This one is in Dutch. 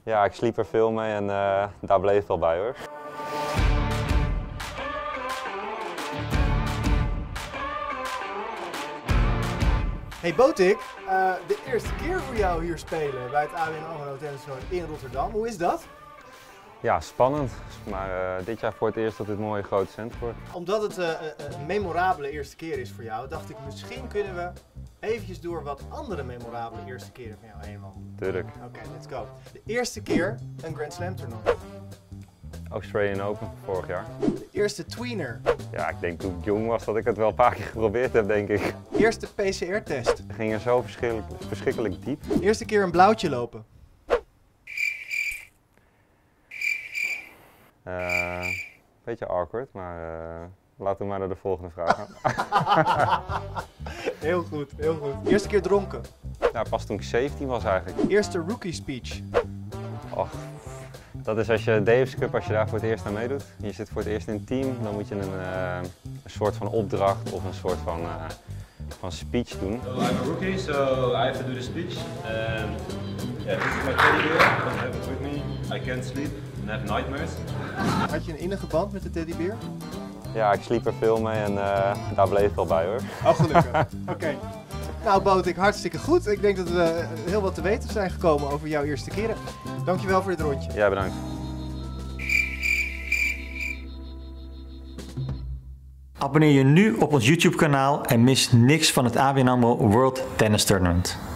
Ja, ik sliep er veel mee en daar bleef het wel bij hoor. Hey Botik, de eerste keer voor jou hier spelen bij het ABN AMRO Tennis Toernooi in Rotterdam. Hoe is dat? Ja, spannend. Maar dit jaar voor het eerst dat dit mooie grote centrum wordt. Omdat het een memorabele eerste keer is voor jou, dacht ik misschien kunnen we eventjes door wat andere memorabele eerste keren van jou heen wandelen. Tuurlijk. Oké, let's go. De eerste keer een Grand Slam toernooi. Australian Open vorig jaar. De eerste tweener. Ja, ik denk toen ik jong was dat ik het wel een paar keer geprobeerd heb, denk ik. Eerste PCR-test. Het ging er zo verschrikkelijk diep. Eerste keer een blauwtje lopen. Beetje awkward, maar laten we maar naar de volgende vraag gaan. Heel goed, heel goed. Eerste keer dronken. Ja, pas toen ik 17 was eigenlijk. Eerste rookie speech. Och, dat is als je Davis Cup, als je daar voor het eerst aan meedoet. Je zit voor het eerst in een team, dan moet je een soort van opdracht of een soort van speech doen. So I'm a rookie, so I have to do the speech. And yeah, this is my teddy bear. I don't have it with me. I can't sleep and have nightmares. Had je een innige band met de teddybeer? Ja, ik sliep er veel mee en daar bleef het wel bij hoor. Oh, gelukkig. Oké. Nou Botik, hartstikke goed. Ik denk dat we heel wat te weten zijn gekomen over jouw eerste keren. Dankjewel voor dit rondje. Ja, bedankt. Abonneer je nu op ons YouTube kanaal en mis niks van het ABN AMRO World Tennis Tournament.